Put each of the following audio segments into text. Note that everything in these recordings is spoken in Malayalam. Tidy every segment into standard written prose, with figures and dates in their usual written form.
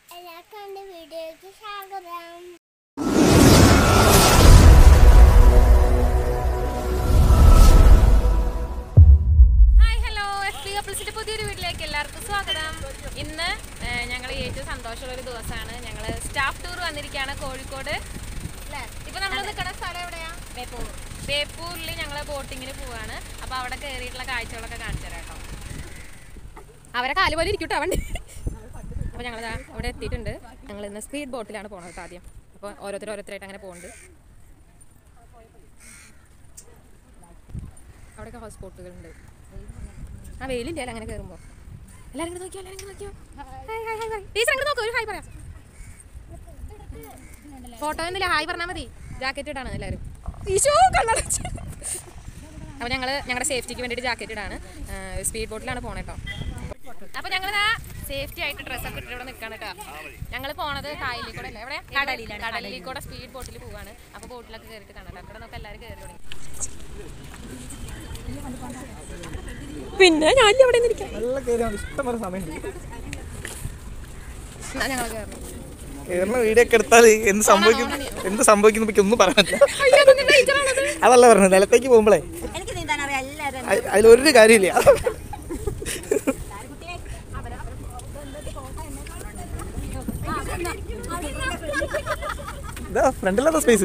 എല്ലാവർക്കും വീഡിയോയ്ക്ക് സ്വാഗതം. ഹായ് ഹലോ FB കപ്പിൾസിന്റെ പുതിയൊരു വീട്ടിലേക്ക് എല്ലാവർക്കും സ്വാഗതം. ഇന്ന് ഞങ്ങൾ ഏറ്റവും സന്തോഷമുള്ളൊരു ദിവസമാണ്. ഞങ്ങൾ സ്റ്റാഫ് ടൂർ വന്നിരിക്കുകയാണ് കോഴിക്കോട്. ഇപ്പൊ നമ്മൾ നിൽക്കുന്ന സ്ഥലം എവിടെയാ? ബേപ്പൂരിൽ ഞങ്ങൾ ബോട്ടിങ്ങിന് പോവാണ്. അപ്പൊ അവിടെ കയറിയിട്ടുള്ള കാഴ്ചകളൊക്കെ കാണിച്ചു തരാം കേട്ടോ. അവരെ കാല് പോലെ ഇരിക്കട്ടോ വണ്ടി. അപ്പോൾ ഞങ്ങൾ അവിടെ എത്തിയിട്ടുണ്ട്. ഞങ്ങൾ ഇന്ന് സ്പീഡ് ബോട്ടിലാണ് പോകുന്നത് കേട്ടോ ആദ്യം. അപ്പോൾ ഓരോരുത്തരായിട്ട് അങ്ങനെ പോകുന്നുണ്ട്. അവിടെയൊക്കെ ഹൗസ് ബോട്ടുകളുണ്ട്. ആ വെയിലില്ല അങ്ങനെ കയറുമ്പോൾ. എല്ലാവരും കൂടെ നോക്കിയോ, എല്ലാവരും നോക്കിയോ. ടീച്ചർ അങ്ങോട്ട് നോക്കൂ, ഒരു ഹായ് പറയാം. ഫോട്ടോ ഒന്നുമില്ല, ഹായ് പറഞ്ഞാൽ മതി. ജാക്കറ്റ് ഇടാണ് എല്ലാവരും. അപ്പോൾ ഞങ്ങളുടെ സേഫ്റ്റിക്ക് വേണ്ടിയിട്ട് ജാക്കറ്റ് ഇടാണ്. സ്പീഡ് ബോട്ടിലാണ് പോണേ കേട്ടോ. അപ്പോൾ ഞങ്ങളിതാ സേഫ്റ്റി ആയിട്ട് ഡ്രസ്സൊക്കെ ഇട്ടിട്ട് ഇവിടെ നിൽക്കുകയാണ് കേട്ടോ. ഞങ്ങൾ പോണത് കായലിൽ കൂടെ അല്ലേ, എവിടെ കടലിൽ കൂടെ സ്പീഡ് ബോട്ടിൽ പോവാണ്. അപ്പോൾ ബോട്ടിലൊക്കെ കയറിയിട്ട് കാണാം. അവിടെ നമുക്ക് എല്ലാവരും കയറി തുടങ്ങി. പിന്നെ ഞാൻ ഇവിടെ വീഡിയോ ഒക്കെ എടുത്താൽ എന്ത് സംഭവിക്കുന്നു ഒന്നും പറയാനില്ല. അതല്ല പറഞ്ഞത്, നിലത്തേക്ക് പോകുമ്പോഴേ അതിലൊരു കാര്യമില്ല. ഇതാ ഫ്രണ്ടിലാത്ത സ്പേസ്.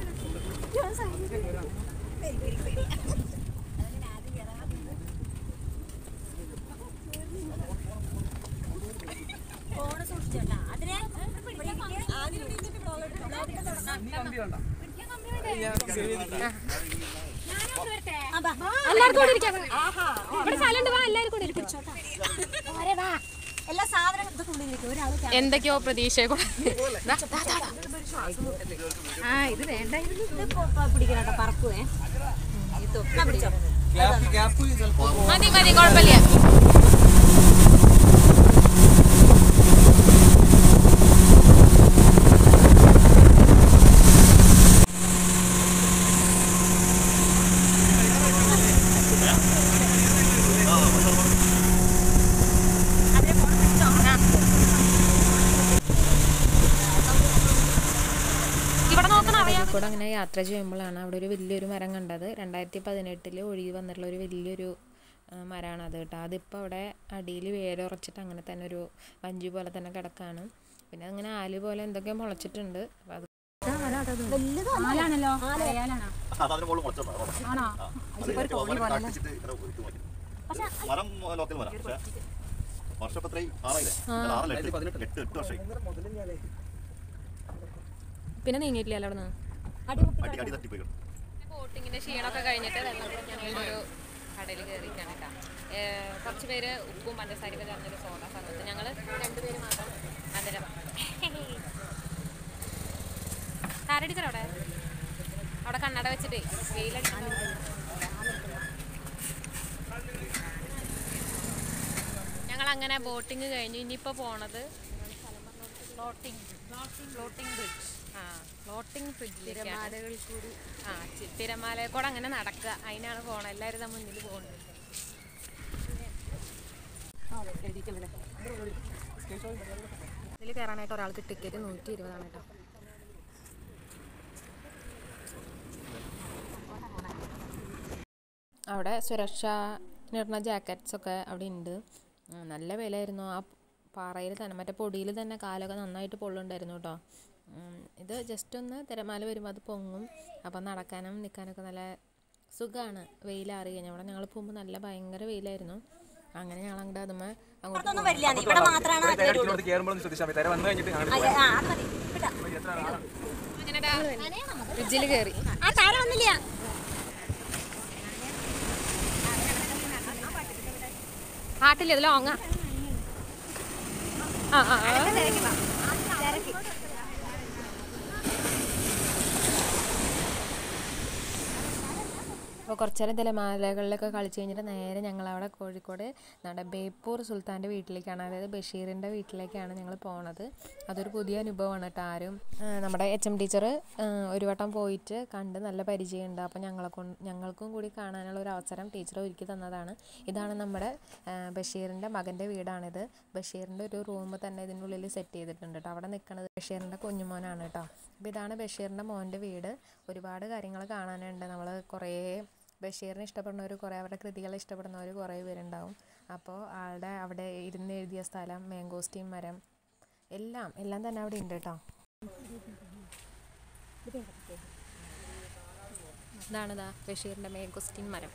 എന്തൊക്കെയോ പ്രതീക്ഷ ഇത് വേണ്ടായിരുന്നു. പറക്കുവേ മതി മതി, കുഴപ്പമില്ല. കൂടെ അങ്ങനെ യാത്ര ചെയ്യുമ്പോഴാണ് അവിടെ ഒരു വലിയൊരു മരം കണ്ടത്. 2018 ഒഴുകി വന്നിട്ടുള്ള ഒരു വലിയൊരു മരമാണ് അത് കേട്ടോ. അതിപ്പോൾ അവിടെ അടിയിൽ വേരുറച്ചിട്ട് അങ്ങനെ തന്നെ ഒരു വഞ്ചി പോലെ തന്നെ കിടക്കാണ്. പിന്നെ അങ്ങനെ ആല് പോലെ എന്തൊക്കെയോ മുളച്ചിട്ടുണ്ട്. അത് പിന്നെ നീങ്ങിയിട്ടില്ല അവിടെ നിന്ന്. ബോട്ടിങ്ങിന്റെ ക്ഷീണമൊക്കെ കഴിഞ്ഞിട്ട് ഞങ്ങളൊരു കടയിൽ കയറിയിരിക്കുകയാണ് കേട്ടോ. കുറച്ച് പേര് ഉപ്പും പഞ്ചസാരയൊക്കെ ചേർന്നൊരു സോഡ സർവത്ത്. ഞങ്ങൾ 2 പേര് മാത്രം മധുരം. താരടിച്ചോ അവിടെ കണ്ണട വെച്ചിട്ട് വെയിലടിക്കാൻ. ഞങ്ങളങ്ങനെ ബോട്ടിങ് കഴിഞ്ഞു. ഇനിയിപ്പോൾ പോണത് ഫ്ലോട്ടിംഗ് ബ്രിഡ്ജ്. ഫ്ലോട്ടിംഗ് ബ്രിഡ്ജിലേക്കാണ്. തിരമാലയിൽ കൂടെ അങ്ങനെ നടക്കുക, അതിനാണ് പോണത്. എല്ലാവരും ഇതാ മുന്നിൽ പോകുന്നത്. ഇതിൽ കയറാനായിട്ട് ഒരാൾക്ക് ടിക്കറ്റ് 120 കേട്ടോ. അവിടെ സുരക്ഷാ ജാക്കറ്റ്സൊക്കെ അവിടെ ഉണ്ട്. നല്ല വിലയായിരുന്നു. ആ പാറയിൽ തന്നെ മറ്റേ പൊടിയിൽ തന്നെ കാലൊക്കെ നന്നായിട്ട് പൊള്ളുണ്ടായിരുന്നു കേട്ടോ. ഇത് ജസ്റ്റ് ഒന്ന് തിരമാല വരുമ്പോൾ അത് പൊങ്ങും. അപ്പം നടക്കാനും നിൽക്കാനൊക്കെ നല്ല സുഖമാണ്. വെയിലാറി കഴിഞ്ഞാൽ അവിടെ ഞങ്ങൾ പോകുമ്പോൾ നല്ല ഭയങ്കര വെയിലായിരുന്നു. അങ്ങനെ ഞങ്ങൾ അങ്ങോട്ട് അതുമ്മേ ഫ്രിഡ്ജിൽ കയറി. ആട്ടില്ല ഇത് ലോങ്ങ. കുറച്ച് നേരം തിലമാലകളിലൊക്കെ കളിച്ച് കഴിഞ്ഞിട്ട് നേരെ ഞങ്ങളവിടെ കോഴിക്കോട് നമ്മുടെ ബേപ്പൂർ സുൽത്താൻ്റെ വീട്ടിലേക്കാണ്, അതായത് ബഷീറിൻ്റെ വീട്ടിലേക്കാണ് ഞങ്ങൾ പോണത്. അതൊരു പുതിയ അനുഭവമാണ് കേട്ടോ. ആരും നമ്മുടെ HM ടീച്ചർ ഒരു വട്ടം പോയിട്ട് കണ്ട് നല്ല പരിചയമുണ്ട്. അപ്പോൾ ഞങ്ങൾക്കും കൂടി കാണാനുള്ള ഒരു അവസരം ടീച്ചർ ഒരുക്കി തന്നതാണ്. ഇതാണ് നമ്മുടെ ബഷീറിൻ്റെ മകൻ്റെ വീടാണിത്. ബഷീറിൻ്റെ ഒരു റൂം തന്നെ ഇതിനുള്ളിൽ സെറ്റ് ചെയ്തിട്ടുണ്ട് കേട്ടോ. അവിടെ നിൽക്കുന്നത് ബഷീറിൻ്റെ കുഞ്ഞുമോനാണ് കേട്ടോ. അപ്പോൾ ഇതാണ് ബഷീറിൻ്റെ മോൻ്റെ വീട്. ഒരുപാട് കാര്യങ്ങൾ കാണാനുണ്ട്. നമ്മൾ കുറേ ബഷീറിനെ ഇഷ്ടപ്പെടുന്നവർ, കുറേ അവരുടെ കൃതികൾ ഇഷ്ടപ്പെടുന്നവർ കുറേ പേരുണ്ടാവും. അപ്പോൾ ആളുടെ അവിടെ ഇരുന്ന് എഴുതിയ സ്ഥലം, മാംഗോസ്റ്റീൻ മരം, എല്ലാം തന്നെ അവിടെ ഉണ്ട് കേട്ടോ. ഇതാണിതാ ബഷീറിൻ്റെ മാംഗോസ്റ്റീൻ മരം.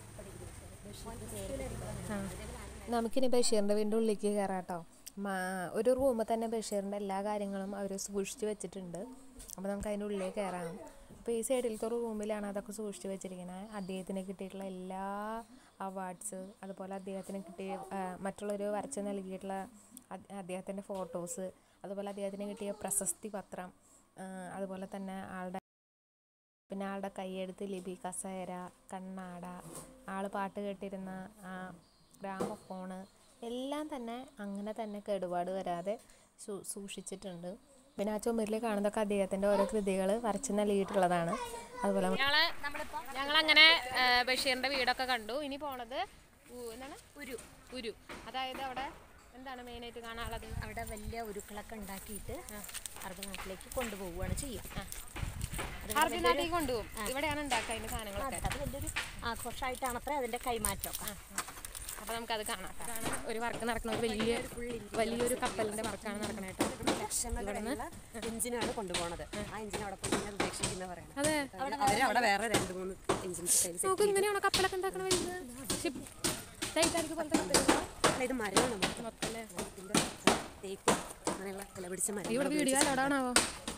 നമുക്കിനി ബഷീറിൻ്റെ വീടിൻ്റെ ഉള്ളിലേക്ക് കയറാം കേട്ടോ. ഒരു റൂമിൽ തന്നെ ബഷീറിൻ്റെ എല്ലാ കാര്യങ്ങളും അവർ സൂക്ഷിച്ച് വെച്ചിട്ടുണ്ട്. അപ്പോൾ നമുക്ക് അതിൻ്റെ ഉള്ളിലേക്ക് കയറാം. അപ്പോൾ ഈ സൈഡിലത്തെ ഒരു റൂമിലാണ് അതൊക്കെ സൂക്ഷിച്ച് വെച്ചിരിക്കുന്നത്. അദ്ദേഹത്തിന് കിട്ടിയിട്ടുള്ള എല്ലാ അവാർഡ്സ്, അതുപോലെ അദ്ദേഹത്തിന് കിട്ടിയ മറ്റുള്ളവർ വരച്ച് നൽകിയിട്ടുള്ള അദ്ദേഹത്തിൻ്റെ ഫോട്ടോസ്, അതുപോലെ അദ്ദേഹത്തിന് കിട്ടിയ പ്രശസ്തി പത്രം, അതുപോലെ തന്നെ ആളുടെ കൈയെഴുത്ത് ലിപി, കസേര, കണ്ണാട, ആൾ പാട്ട് കേട്ടിരുന്ന ഗ്രാമഫോണ് എല്ലാം തന്നെ അങ്ങനെ തന്നെ കേടുപാട് വരാതെ സൂക്ഷിച്ചിട്ടുണ്ട്. പിന്നെ ആ ചുമരിൽ കാണുന്നതൊക്കെ അദ്ദേഹത്തിൻ്റെ ഓരോ കൃതികൾ വരച്ച് നൽകിയിട്ടുള്ളതാണ്. അതുപോലെ ഞങ്ങളങ്ങനെ ബഷീറിൻ്റെ വീടൊക്കെ കണ്ടു. ഇനി പോണത് എന്താണ് ഉരു. അതായത് അവിടെ എന്താണ് മെയിനായിട്ട് കാണാനുള്ളത്? അവിടെ വലിയ ഉരുക്കളൊക്കെ ഉണ്ടാക്കിയിട്ട് അറബി നാട്ടിലേക്ക് കൊണ്ടുപോവുകയാണ് ചെയ്യുക. അറബി നാട്ടിലേക്ക് കൊണ്ടുപോകും. ഇവിടെയാണ് ഉണ്ടാക്കുക അതിൻ്റെ സാധനങ്ങളൊക്കെ. അത് വലിയൊരു ആഘോഷമായിട്ടാണ് അത്ര അതിൻ്റെ കൈമാറ്റം. അപ്പോൾ നമുക്കത് കാണാം. ഒരു വർക്ക് നടക്കുന്ന വലിയൊരു കപ്പലിൻ്റെ വർക്കാണ് നടക്കണേട്ടോ. എഞ്ചിനാണ് കൊണ്ടുപോകുന്നത്. ആ എഞ്ചിൻ അവിടെ പോയി ഉപേക്ഷിക്കുന്ന പറയുന്നത്. അതെ, അവിടെ വേറെ 2-3 എഞ്ചിൻസ്. ഇങ്ങനെയാണോ കപ്പലൊക്കെ ഉണ്ടാക്കണ? ഇത് മരമാണ് മൊത്തം, തേക്ക് അങ്ങനെയുള്ള വില പിടിച്ച മരം. ഇവിടെ വീഡിയോ എവിടാണാവോ?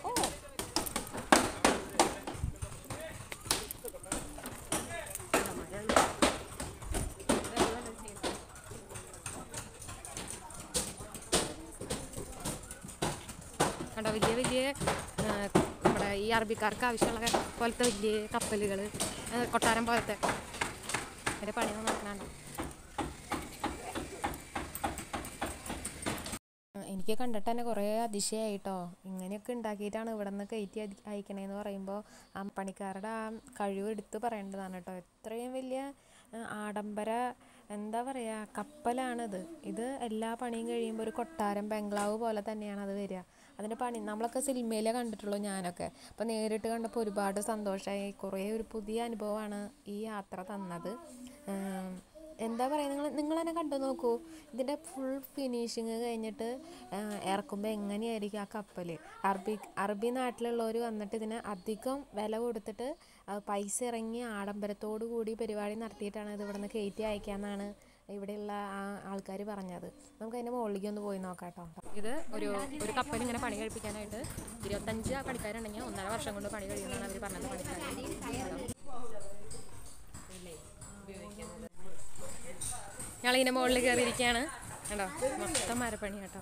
കണ്ടോ, വലിയ നമ്മുടെ ഈ അറബിക്കാർക്ക് ആവശ്യമുള്ള പോലത്തെ വലിയ കപ്പലുകൾ, കൊട്ടാരം പോലത്തെ അതിൻ്റെ പണിയൊന്നും നടക്കണുണ്ടോ? എനിക്ക് കണ്ടിട്ട് തന്നെ കുറേ അതിശയമായിട്ടോ. ഇങ്ങനെയൊക്കെ ഉണ്ടാക്കിയിട്ടാണ് ഇവിടെ നിന്ന് കയറ്റി അയക്കണേന്ന് പറയുമ്പോൾ ആ പണിക്കാരുടെ ആ കഴിവ് എടുത്ത് പറയേണ്ടതാണ് കേട്ടോ. എത്രയും വലിയ ആഡംബര എന്താ പറയുക കപ്പലാണിത്. ഇത് എല്ലാ പണിയും കഴിയുമ്പോൾ ഒരു കൊട്ടാരം ബംഗ്ലാവ് പോലെ തന്നെയാണ് അത് വരിക. അതിൻ്റെ പണി നമ്മളൊക്കെ സിനിമയിലേ കണ്ടിട്ടുള്ളൂ ഞാനൊക്കെ. അപ്പോൾ നേരിട്ട് കണ്ടപ്പോൾ ഒരുപാട് സന്തോഷമായി. കുറേ ഒരു പുതിയ അനുഭവമാണ് ഈ യാത്ര തന്നത്. എന്താ പറയുക, നിങ്ങൾ തന്നെ കണ്ടു നോക്കൂ. ഇതിൻ്റെ ഫുൾ ഫിനിഷിങ് കഴിഞ്ഞിട്ട് ഇറക്കുമ്പോൾ എങ്ങനെയായിരിക്കും ആ കപ്പൽ. അറബി നാട്ടിലുള്ളവർ വന്നിട്ട് ഇതിന് അധികം വില കൊടുത്തിട്ട് പൈസ ഇറങ്ങി ആഡംബരത്തോടു കൂടി പരിപാടി നടത്തിയിട്ടാണ് ഇത് ഇവിടെ നിന്ന് കയറ്റി അയക്കാമെന്നാണ് ഇവിടെയുള്ള ആൾക്കാർ പറഞ്ഞത്. നമുക്ക് അതിൻ്റെ മുകളിലേക്ക് ഒന്ന് പോയി നോക്കാം കേട്ടോ. ഇത് ഒരു കപ്പൽ ഇങ്ങനെ പണി കഴിപ്പിക്കാനായിട്ട് 25 പണിക്കാരുണ്ടെങ്കിൽ 1.5 വർഷം കൊണ്ട് പണി കഴിയുമെന്നാണ് അവർ പറഞ്ഞത്. ഞങ്ങളിതിൻ്റെ മുകളിൽ കയറിയിരിക്കുകയാണ് കേട്ടോ. മൊത്തം മരപ്പണി കേട്ടോ.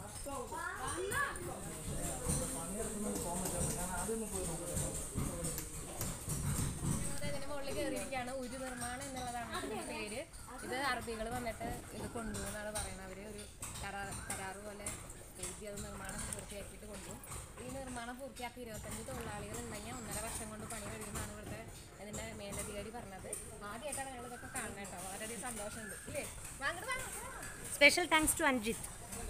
ഇതിൻ്റെ മുകളിൽ കയറിയിരിക്കുകയാണ്. ഉരു നിർമ്മാണം എന്നുള്ളതാണ് ഇതിൻ്റെ പേര്. ഇത് അറബികൾ വന്നിട്ട് ഇത് കൊണ്ടുപോകുന്നതാണ് പറയുന്നത്. അവർ ഒരു കരാറ് പോലെ എഴുതി അത് നിർമ്മാണം പൂർത്തിയാക്കിയിട്ട് കൊണ്ടുപോകും. ഈ നിർമ്മാണം പൂർത്തിയാക്കി 25 തൊഴിലാളികൾ ഉണ്ടെങ്കിൽ 1.5 വർഷം കൊണ്ട് പണി കഴിയുമെന്നാണ് ഇവിടുത്തെ ഇതിൻ്റെ മേലധികാരി പറഞ്ഞത്. ആദ്യമായിട്ടാണ് ഞങ്ങൾ ഇതൊക്കെ കാണുന്നത് കേട്ടോ. വളരെയധികം സന്തോഷമുണ്ട് ഇല്ലേ? Special thanks to Anjith.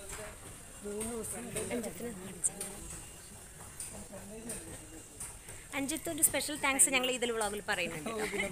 Anjith ഒരു സ്പെഷ്യൽ താങ്ക്സ് ഞങ്ങൾ ഇതിൽ വ്ളോഗിൽ പറയുന്നുണ്ട്.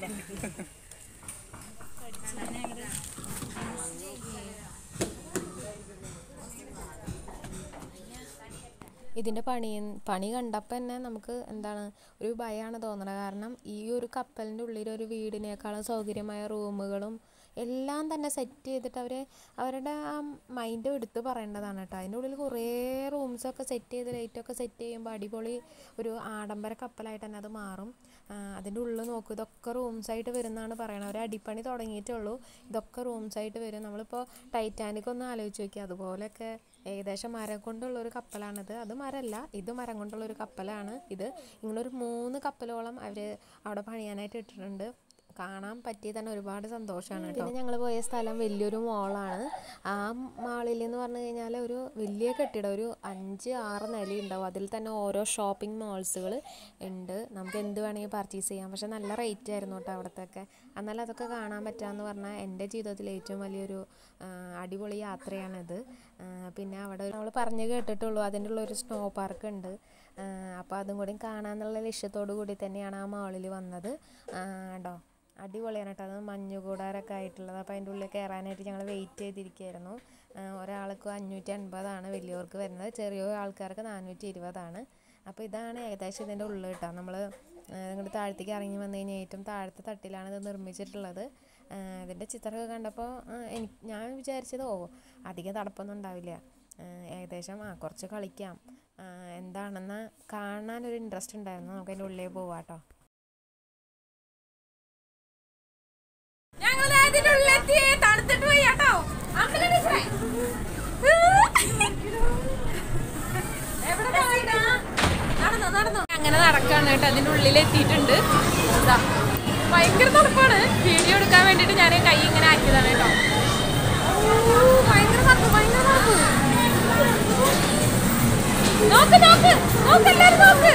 ഇതിൻ്റെ പണി കണ്ടപ്പോൾ തന്നെ നമുക്ക് എന്താണ് ഒരു ഭയമാണ് തോന്നുന്നത്. കാരണം ഈ ഒരു കപ്പലിൻ്റെ ഉള്ളിൽ ഒരു വീടിനേക്കാളും സൗകര്യമായ റൂമുകളും എല്ലാം തന്നെ സെറ്റ് ചെയ്തിട്ട് അവരുടെ ആ മൈൻഡ് എടുത്ത് പറയേണ്ടതാണ് കേട്ടോ. അതിൻ്റെ ഉള്ളിൽ കുറേ റൂംസൊക്കെ സെറ്റ് ചെയ്ത് ലൈറ്റൊക്കെ സെറ്റ് ചെയ്യുമ്പോൾ അടിപൊളി ഒരു ആഡംബര കപ്പലായിട്ട് തന്നെ അത് മാറും. അതിൻ്റെ ഉള്ളിൽ നോക്കും, ഇതൊക്കെ റൂംസായിട്ട് വരുന്നതാണ് പറയണത്. ഒരു അടിപ്പണി തുടങ്ങിയിട്ടുള്ളൂ, ഇതൊക്കെ റൂംസായിട്ട് വരും. നമ്മളിപ്പോൾ ടൈറ്റാനിക് ഒന്ന് ആലോചിച്ച് നോക്കി, അതുപോലെയൊക്കെ ഏകദേശം മരം കൊണ്ടുള്ളൊരു കപ്പലാണിത്. അത് മരമല്ല, ഇത് മരം കൊണ്ടുള്ളൊരു കപ്പലാണ് ഇത്. ഇങ്ങനൊരു 3 കപ്പലോളം അവർ അവിടെ പണിയാനായിട്ട് ഇട്ടിട്ടുണ്ട്. കാണാൻ പറ്റി തന്നെ ഒരുപാട് സന്തോഷമാണ് കേട്ടോ. പിന്നെ ഞങ്ങൾ പോയ സ്ഥലം വലിയൊരു മോളാണ്. ആ മാളിൽ എന്ന് പറഞ്ഞു കഴിഞ്ഞാൽ ഒരു വലിയ കെട്ടിടം, ഒരു 5-6 നില ഉണ്ടാവും. അതിൽ തന്നെ ഓരോ ഷോപ്പിംഗ് മാൾസുകൾ ഉണ്ട്. നമുക്ക് എന്ത് വേണമെങ്കിൽ പർച്ചേസ് ചെയ്യാം. പക്ഷെ നല്ല റേറ്റ് ആയിരുന്നു കേട്ടോ അവിടത്തൊക്കെ. എന്നാലും അതൊക്കെ കാണാൻ പറ്റാമെന്ന് പറഞ്ഞാൽ എൻ്റെ ജീവിതത്തിലെ ഏറ്റവും വലിയൊരു അടിപൊളി യാത്രയാണിത്. പിന്നെ അവിടെ നമ്മൾ പറഞ്ഞു കേട്ടിട്ടുള്ളൂ അതിൻ്റെ ഉള്ളൊരു സ്നോ പാർക്ക് ഉണ്ട്. അപ്പോൾ അതും കൂടി കാണാമെന്നുള്ള ലക്ഷ്യത്തോടു കൂടി തന്നെയാണ് ആ മാളിൽ വന്നത് കേട്ടോ. അടിപൊളിയാണ് കേട്ടോ. അത് മഞ്ഞുകൂടാരൊക്കെ ആയിട്ടുള്ളത്. അപ്പോൾ അതിൻ്റെ ഉള്ളിൽ കയറാനായിട്ട് ഞങ്ങൾ വെയിറ്റ് ചെയ്തിരിക്കുകയായിരുന്നു. ഒരാൾക്ക് 550 വലിയവർക്ക് വരുന്നത്, ചെറിയ ആൾക്കാർക്ക് 420. അപ്പോൾ ഇതാണ് ഏകദേശം ഇതിൻ്റെ ഉള്ളിൽ കേട്ടോ. നമ്മൾ നിങ്ങളുടെ താഴത്തേക്ക് ഇറങ്ങി വന്നു കഴിഞ്ഞാൽ ഏറ്റവും താഴത്തെ തട്ടിലാണ് ഇത് നിർമ്മിച്ചിട്ടുള്ളത്. ഇതിൻ്റെ ചിത്രമൊക്കെ കണ്ടപ്പോൾ ഞാൻ വിചാരിച്ചത് അധികം തണുപ്പൊന്നും ഉണ്ടാവില്ല, ഏകദേശം കുറച്ച് കളിക്കാം, എന്താണെന്ന് കാണാനൊരു ഇൻട്രസ്റ്റ് ഉണ്ടായിരുന്നു. നമുക്ക് അതിൻ്റെ ഉള്ളിൽ പോവാം കേട്ടോ. അങ്ങനെ നടക്കാണ് കേട്ടോ. അതിൻ്റെ ഉള്ളിൽ എത്തിയിട്ടുണ്ട്. ഭയങ്കര തണുപ്പാണ്. വീഡിയോ എടുക്കാൻ വേണ്ടിയിട്ട് ഞാൻ കൈ ഇങ്ങനെ ആക്കിയതാണ് കേട്ടോ. ഭയങ്കര തണുപ്പ്, ഭയങ്കര തണുപ്പ്. നോക്ക് നോക്ക് നോക്ക്, എല്ലാവരും നോക്ക്.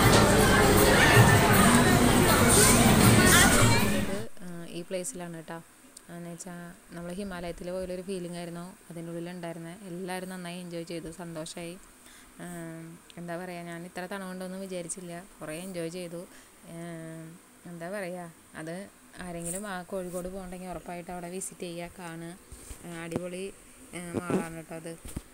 ഈ പ്ലേസിലാണ് കേട്ടോ. എന്ന് വെച്ചാൽ നമ്മൾ ഹിമാലയത്തിൽ പോയൊരു ഫീലിംഗ് ആയിരുന്നു അതിൻ്റെ ഉള്ളിലുണ്ടായിരുന്നത്. എല്ലാവരും നന്നായി എൻജോയ് ചെയ്തു, സന്തോഷമായി. എന്താ പറയുക, ഞാൻ ഇത്ര തണുണ്ടോയെന്ന് വിചാരിച്ചില്ല. കുറേ എൻജോയ് ചെയ്തു. എന്താ പറയുക, അത് ആരെങ്കിലും ആ കോഴിക്കോട് പോകണമെങ്കിൽ ഉറപ്പായിട്ട് അവിടെ വിസിറ്റ് ചെയ്യുക, കാണുക. അടിപൊളി മാളാണ് കേട്ടോ അത്.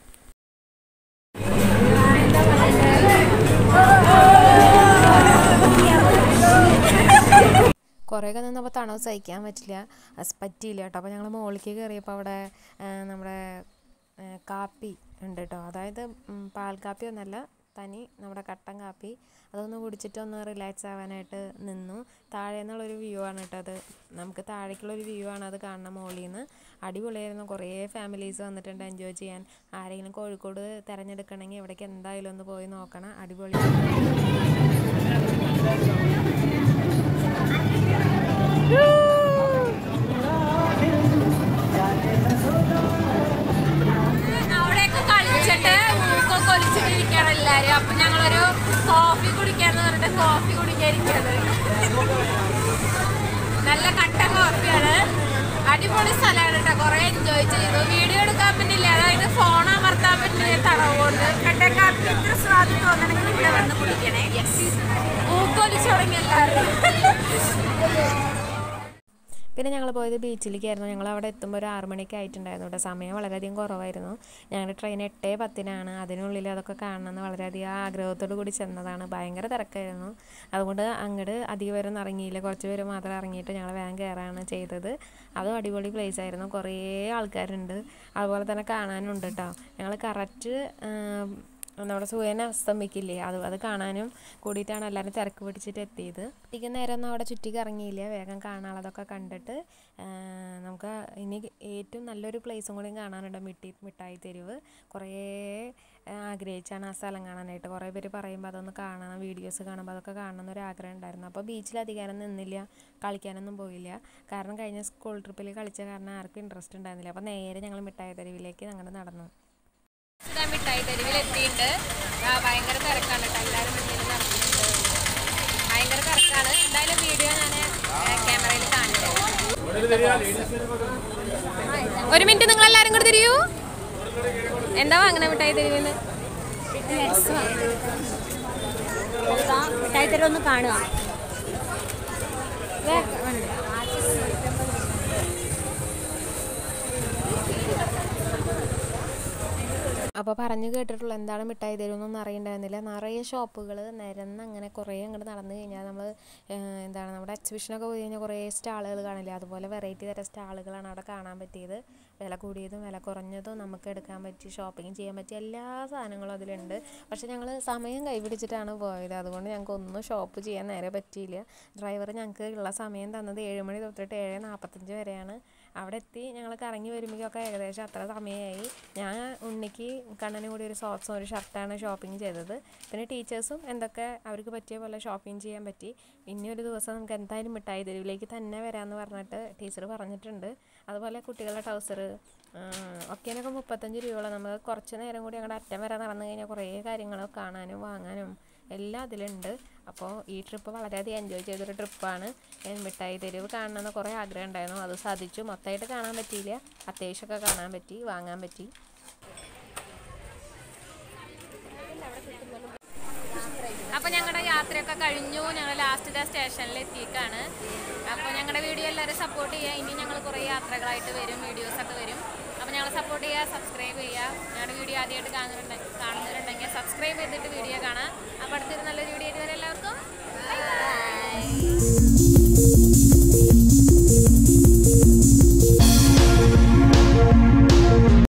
കുറേയൊക്കെ നിന്നപ്പോൾ തണുപ്പ് സഹിക്കാൻ പറ്റിയില്ല കേട്ടോ. അപ്പോൾ ഞങ്ങൾ മുകളിലേക്ക് കയറിയപ്പോൾ അവിടെ നമ്മുടെ കാപ്പി ഉണ്ട് കേട്ടോ. അതായത് പാൽ കാപ്പി ഒന്നല്ല, തനി നമ്മുടെ കട്ടൻ കാപ്പി. അതൊന്ന് കുടിച്ചിട്ട് ഒന്ന് റിലാക്സ് ആവാനായിട്ട് നിന്നു. താഴെ നിന്നുള്ളൊരു വ്യൂ ആണ് കേട്ടോ അത്. നമുക്ക് താഴേക്കുള്ളൊരു വ്യൂ ആണ് അത് കാണുന്ന മുകളിൽ നിന്ന്. അടിപൊളിയായിരുന്നു. കുറേ ഫാമിലീസ് വന്നിട്ടുണ്ട് എൻജോയ് ചെയ്യാൻ. ആരെങ്കിലും കോഴിക്കോട് തിരഞ്ഞെടുക്കണമെങ്കിൽ ഇവിടേക്ക് എന്തായാലും ഒന്ന് പോയി നോക്കണം. അടിപൊളിയാണ്. അവിടെയൊക്കെ കളിച്ചിട്ട് മൂക്കൊക്കെ ഒലിച്ചിട്ടിരിക്കുകയാണ് എല്ലാവരും. അപ്പം ഞങ്ങളൊരു കോഫി കുടിക്കാന്ന് പറഞ്ഞിട്ട് കോഫി കുടിക്കാതിരിക്കുന്നത്. നല്ല കട്ടൻ കോഫിയാണ്. അടിപൊളി സ്ഥലമാണ് കേട്ടോ. കുറേ എൻജോയ് ചെയ്തു. വീഡിയോ എടുക്കാൻ പറ്റില്ല, അതായത് ഫോൺ അമർത്താൻ പറ്റില്ല തടവുകൊണ്ട്. കട്ടൻ കാപ്പി ഇത്ര സ്വാദ് തോന്നണമെങ്കിൽ ഇവിടെ വന്ന് കുടിക്കണേ. മൂക്കൊലിച്ചു തുടങ്ങി എല്ലാവരും. പിന്നെ ഞങ്ങൾ പോയത് ബീച്ചിലേക്കായിരുന്നു. ഞങ്ങൾ അവിടെ എത്തുമ്പോൾ ഒരു 6 മണിക്ക് ആയിട്ടുണ്ടായിരുന്നു കേട്ടോ. സമയം വളരെയധികം കുറവായിരുന്നു. ഞങ്ങളുടെ ട്രെയിൻ 8:10 അതിനുള്ളിൽ അതൊക്കെ കാണണമെന്ന് വളരെയധികം ആഗ്രഹത്തോടു കൂടി ചെന്നതാണ്. ഭയങ്കര തിരക്കായിരുന്നു. അതുകൊണ്ട് അങ്ങോട്ട് അധികം പേരൊന്നും ഇറങ്ങിയില്ല. കുറച്ച് പേര് മാത്രം ഇറങ്ങിയിട്ട് ഞങ്ങൾ വേഗം കയറാണ് ചെയ്തത്. അതും അടിപൊളി പ്ലേസ് ആയിരുന്നു. കുറേ ആൾക്കാരുണ്ട്, അതുപോലെ തന്നെ കാണാനുണ്ട് കേട്ടോ. ഞങ്ങൾ കറക്റ്റ് നമ്മുടെ സൂര്യനെ അസ്തമിക്കില്ലേ, അത് കാണാനും കൂടിയിട്ടാണ് എല്ലാവരും തിരക്ക് പിടിച്ചിട്ട് എത്തിയത്. അധികം നേരമൊന്നും അവിടെ ചുറ്റി കറങ്ങിയില്ല. വേഗം കാണാനുള്ളതൊക്കെ കണ്ടിട്ട് നമുക്ക് ഇനി ഏറ്റവും നല്ലൊരു പ്ലേസും കൂടി കാണാനുണ്ട്, മിഠായി തെരുവ്. കുറേ ആഗ്രഹിച്ചാണ് ആ സ്ഥലം കാണാനായിട്ട്. കുറേ പേര് പറയുമ്പോൾ അതൊന്ന് കാണണം, വീഡിയോസ് കാണുമ്പോൾ അതൊക്കെ കാണണം എന്നൊരു ആഗ്രഹം ഉണ്ടായിരുന്നു. അപ്പോൾ ബീച്ചിൽ അധികാരം നിന്നില്ല, കളിക്കാനൊന്നും പോയില്ല. കാരണം കഴിഞ്ഞ സ്കൂൾ ട്രിപ്പിൽ കളിച്ച കാരണം ആർക്കും ഇൻട്രസ്റ്റ് ഉണ്ടായിരുന്നില്ല. അപ്പോൾ നേരെ ഞങ്ങൾ മിഠായി തെരുവിലേക്ക് ഞങ്ങൾ നടന്നു. മിഠായി തെരുവിൽ എത്തിയിട്ടുണ്ട്. ഭയങ്കര തിരക്കാണ് കേട്ടോ. എല്ലാവരും മുന്നിൽ നടക്കുന്നുണ്ട്. ഭയങ്കര തിരക്കാണ്. എന്തായാലും വീഡിയോ ഞാൻ ക്യാമറയിൽ കാണിച്ചു. ഒരു മിനിറ്റ്, നിങ്ങൾ എല്ലാവരും കൂടി തിരിയൂ. എന്താ വാങ്ങണ മിഠായി തെരുവിൽ? മിഠായി തെരുവ് ഒന്ന് കാണുക. അപ്പോൾ പറഞ്ഞു കേട്ടിട്ടുള്ള എന്താണ് മിഠായി തെരുവെന്നൊന്നും അറിയണ്ടായിരുന്നില്ല. നിറയെ ഷോപ്പുകൾ നിരന്ന് അങ്ങനെ കുറേ അങ്ങോട്ട് നടന്നു കഴിഞ്ഞാൽ നമ്മൾ എന്താണ് നമ്മുടെ എക്സിബിഷനൊക്കെ പോയി കഴിഞ്ഞാൽ കുറേ സ്റ്റാളുകൾ കാണില്ലേ, അതുപോലെ വെറൈറ്റി തരം സ്റ്റാളുകളാണ് അവിടെ കാണാൻ പറ്റിയത്. വില കൂടിയതും വില കുറഞ്ഞതും നമുക്ക് എടുക്കാൻ പറ്റി ഷോപ്പിംഗ് ചെയ്യാൻ പറ്റിയ എല്ലാ സാധനങ്ങളും അതിലുണ്ട്. പക്ഷേ ഞങ്ങൾ സമയം കൈപിടിച്ചിട്ടാണ് പോയത്, അതുകൊണ്ട് ഞങ്ങൾക്ക് ഒന്നും ഷോപ്പ് ചെയ്യാൻ നേരെ പറ്റിയില്ല. ഡ്രൈവർ ഞങ്ങൾക്ക് ഉള്ള സമയം തന്നത് 7 മണി തൊട്ടിട്ട് 7:45 വരെയാണ്. അവിടെ എത്തി ഞങ്ങൾ കറങ്ങി വരുമ്പോഴൊക്കെ ഏകദേശം അത്ര സമയമായി. ഞാൻ ഉണ്ണിക്ക് കണ്ണനും കൂടി ഒരു സോക്സും ഒരു ഷർട്ടാണ് ഷോപ്പിംഗ് ചെയ്തത്. പിന്നെ ടീച്ചേഴ്സും എന്തൊക്കെ അവർക്ക് പറ്റിയ പോലെ ഷോപ്പിംഗ് ചെയ്യാൻ പറ്റി. ഇനി ഒരു ദിവസം നമുക്ക് എന്തായാലും മിഠായി തെരുവിലേക്ക് തന്നെ വരാമെന്ന് പറഞ്ഞിട്ട് ടീച്ചർ പറഞ്ഞിട്ടുണ്ട്. അതുപോലെ കുട്ടികളുടെ ടൗസർ ഒക്കേനൊക്കെ 35 രൂപയോളം. നമുക്ക് കുറച്ച് നേരം കൂടി ഞങ്ങളുടെ അറ്റം വരെ നടന്നു കഴിഞ്ഞാൽ കുറേ കാര്യങ്ങൾ കാണാനും വാങ്ങാനും എല്ലാം അതിലുണ്ട്. അപ്പോൾ ഈ ട്രിപ്പ് വളരെയധികം എൻജോയ് ചെയ്തൊരു ട്രിപ്പാണ്. മിഠായി തെരുവ് കാണണമെന്ന് കുറേ ആഗ്രഹം ഉണ്ടായിരുന്നു, അത് സാധിച്ചു. മൊത്തമായിട്ട് കാണാൻ പറ്റിയില്ല, അത്യാവശ്യമൊക്കെ കാണാൻ പറ്റി, വാങ്ങാൻ പറ്റി. അപ്പോൾ ഞങ്ങളുടെ യാത്രയൊക്കെ കഴിഞ്ഞു. ഞങ്ങൾ ലാസ്റ്റ് സ്റ്റേഷനിൽ എത്തിയേക്കാണ്. അപ്പോൾ ഞങ്ങളുടെ വീഡിയോ എല്ലാവരും സപ്പോർട്ട് ചെയ്യുക. ഇനി ഞങ്ങൾ കുറേ യാത്രകളായിട്ട് വരും, വീഡിയോസൊക്കെ വരും. അപ്പോൾ ഞങ്ങൾ സപ്പോർട്ട് ചെയ്യുക, സബ്സ്ക്രൈബ് ചെയ്യുക. ഞങ്ങളുടെ വീഡിയോ ആദ്യമായിട്ട് കാണുന്നവരുണ്ടെങ്കിൽ സബ്സ്ക്രൈബ് ചെയ്തിട്ട് വീഡിയോ കാണാം. അപ്പോൾ അടുത്തൊരു നല്ലൊരു വീഡിയോ ആയിട്ട് വരെ എല്ലാവർക്കും ബൈ ബൈ.